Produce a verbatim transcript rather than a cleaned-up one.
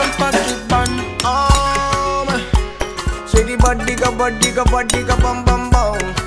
bumper keep on. Um, say the body go, body go, body go, bum bum bum.